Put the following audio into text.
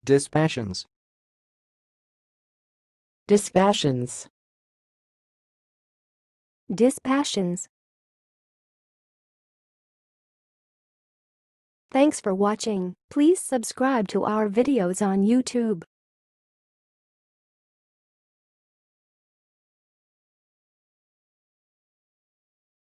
Dispassion'S. Dispassion'S. Dispassion'S. Thanks for watching. Please subscribe to our videos on YouTube.